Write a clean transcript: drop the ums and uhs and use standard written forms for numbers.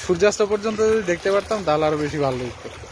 সূর্যাস্ত পর্যন্ত যদি দেখতে পারতাম তাহলে আরো বেশি ভালো লাগতো।